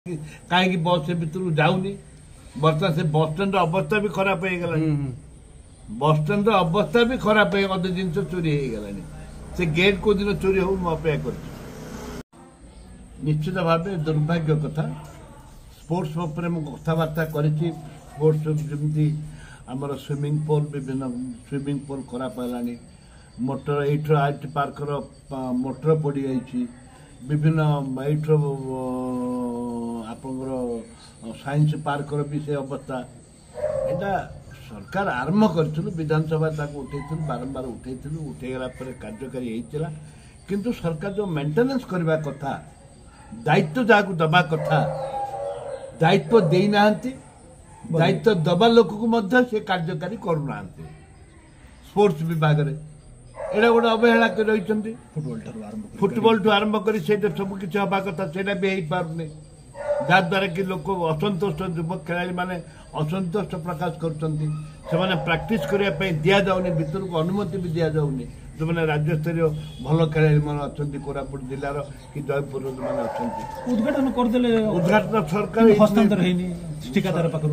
कहीं बस भितर जाऊनी बर्तमान से बसस्टाण्ड अवस्था भी खराब हो गला बसस्टाण्ड अवस्था भी खराब है अधे जिन चोरी हो गला से गेट को दिन चोरी हो अपेक्षा कर निश्चित भाव दुर्भाग्य कथा स्पोर्ट्स कथबार्ता कर स्पोर्ट्स जमी आमर स्विमिंग पूल विभिन्न स्विमिंग पूल खराब है मोटर एठर आर्ट पार्कर मोटर पड़ जाइए विभिन्न एठर आपंकर साइंस पार्कर भी से अवस्था एटा सरकार आरंभ करूँ विधानसभा उठे बारंबार उठेगला कार्यकारी होता किंतु सरकार जो मेंटेनेंस करने कथा दायित्व जहाँ दबा कथा दायित्व देना दायित्व दबा लोक को से कार्यकारी करूना स्पोर्ट्स विभाग में एटा गोटे अवहेला रही फुटबॉल ठू आरंभ कर सब किसी हवा कथा से भी हो पारे जहाद्वारा कि लोक असंतोष युवक खेलाड़ी मैंने असंतोष प्रकाश कर प्राक्टिस करने दि जाऊनी भीतर को अनुमति भी दि जाऊनी जो मैंने राज्यस्तरीय भल खेलाड़ी मैंने अच्छा कोरापुट जिलार कि जयपुर जो मैंने अच्छा उद्घाटन करदे उद्घाटन सरकार हस्तांतर ठिकादार पाखु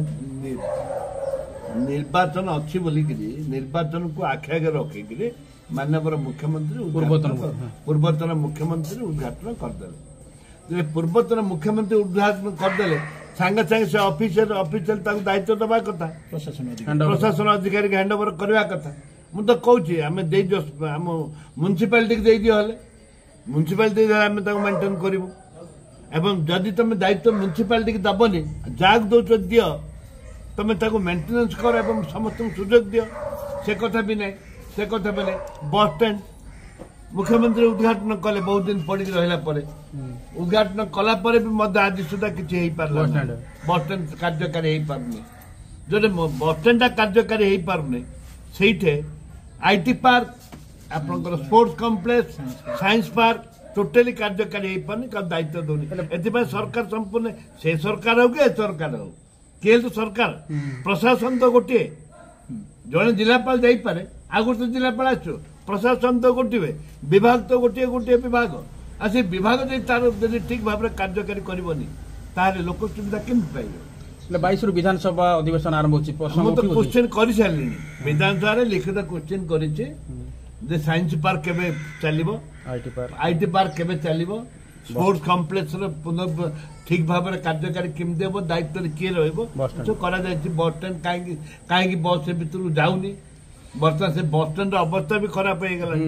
निर्वाचन अच्छी बोलिकी निर्वाचन को आखि आगे रखिकी माननीय मुख्यमंत्री पूर्वतन मुख्यमंत्री उद्घाटन करदे पूर्वतन मुख्यमंत्री उद्घाटन करदे सांगे सांगे से ऑफिशियल दायित्व दबा कथा प्रशासन अधिकारी हैंड ओवर करवा कथा मुझे कौची आम म्यूनिसिपालिटी दे दियो म्यूनिसिपालिटी आम मेंटेन करूँ एवं जदि तुम दायित्व म्यूनिसिपालिटी दबनी जहाँ दौच दि तुम मेंटेनेंस कर एवं समस्त सुजोग दि से कथा भी नहीं से कथा भी नहीं बस स्टैंड मुख्यमंत्री उद्घाटन कले बहुत दिन पड़ रहा उद्घाटन कलापर भी आज सुधा किसी बस स्टैंड कार्यकारी हो पारनी जो बस स्टैंड कार्यकारी हो पारनी से आईटी पार्क आपंकर sports complex science park totally कार्यकारी हो पारनी का दायित्व दौनी ए सरकार संपूर्ण से सरकार हो कि सरकार हो किए तो सरकार प्रशासन तो गोटे जड़े जिलापाल जापे आ गोटे जिलापाल आस प्रशासन तो गोटे विभाग तो गोटे गोटे विभाग आ से विभाग तार ठीक भाव में कार्यकारी करनी लोक सुविधा केमती पाइबे 22 विधानसभा अधिवेशन आरंभ हो क्वेश्चन कर सारे विधानसभा लिखित क्वेश्चन कर साइंस पार्क केबे चलिबो आईटी पार्क केबे चलिबो स्पोर्ट्स कॉम्प्लेक्स पुनः ठीक भाव में कार्यकारी केमती हम दायित्व किए रहिबो जो करा जायछि बस स्टैंड कहीं बस भितर जाऊनी बर्तमान से बसस्टाण्ड अवस्था भी खराब हो गला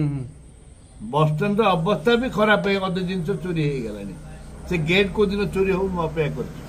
बसस्टाण्ड अवस्था भी खराब है अधे जिन चोरी हो गला से गेट को दिन चोरी हो अपेक्षा कर